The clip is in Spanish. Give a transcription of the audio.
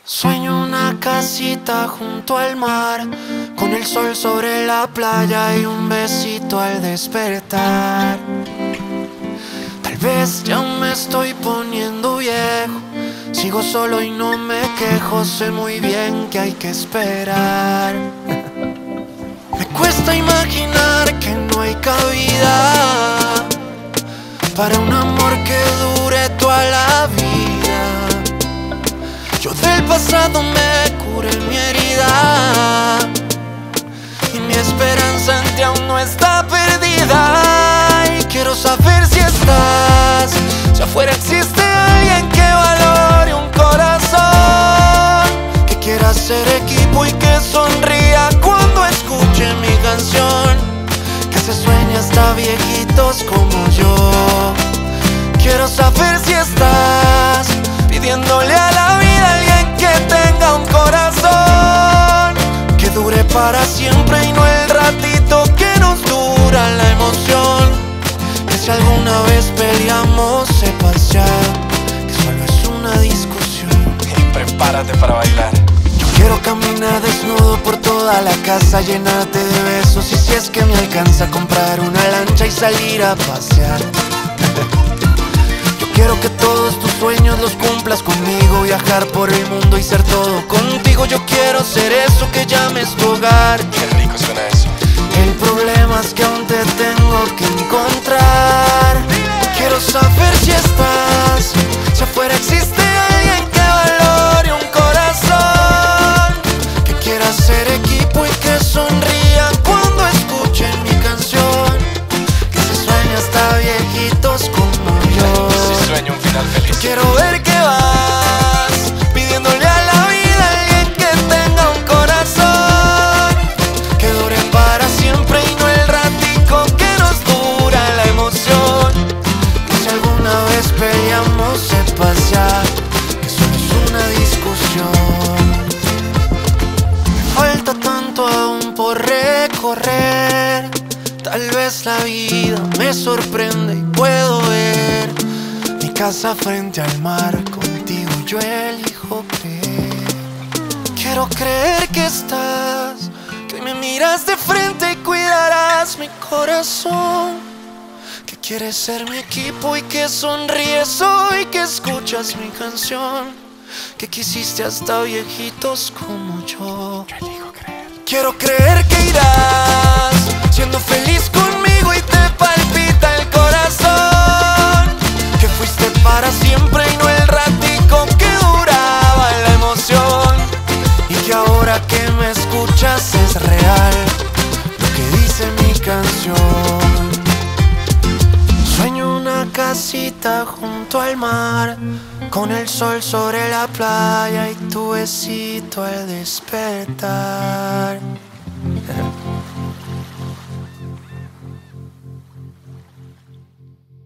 Sueño una casita junto al mar, con el sol sobre la playa y un besito al despertar. Tal vez ya me estoy poniendo viejo, sigo solo y no me quejo, sé muy bien que hay que esperar. Me cuesta imaginar que no hay cabida para un amor que dure toda la vida. Yo del pasado me curé mi herida y mi esperanza en ti aún no está perdida. Y quiero saber si estás, si afuera existe alguien que valore un corazón, que quiera ser equipo y que sonría cuando escuche mi canción, que se sueña hasta viejitos como yo. Quiero saber si estás pidiéndole a la vida a alguien que tenga un corazón que dure para siempre y no el ratito que nos dura la emoción. Que si alguna vez peleamos sepas ya que solo es una discusión. Y prepárate para bailar. Yo quiero caminar desnudo por toda la casa, llenarte de besos y si es que me alcanza comprar una lancha y salir a pasear. Quiero que todos tus sueños los cumplas conmigo, viajar por el mundo y ser todo contigo. Yo quiero ser eso que llames tu hogar. Qué rico suena eso. El problema es que aún te tengo que encontrar. Quiero saber si estás, si afuera existe alguien que valore un corazón, que quiera ser equipo y que sonría cuando escuchen mi canción, que se sueña hasta viejitos como yo. Sueño un final feliz. Quiero ver que vas pidiéndole a la vida a alguien que tenga un corazón que dure para siempre y no el ratico que nos dura la emoción. Que si alguna vez peleamos sepas ya que solo es una discusión. Me falta tanto aún por recorrer, tal vez la vida me sorprende y puedo ver casa frente al mar, contigo yo elijo creer. Quiero creer que estás, que me miras de frente y cuidarás mi corazón, que quieres ser mi equipo y que sonríes hoy que escuchas mi canción, que quisiste hasta viejitos como yo. Yo elijo creer. Quiero creer que irás siendo feliz conmigo y te palpita el corazón, que fuiste para siempre y no el ratico que duraba la emoción, y que ahora que me escuchas es real lo que dice mi canción. Sueño una casita junto al mar, con el sol sobre la playa y tu besito al despertar.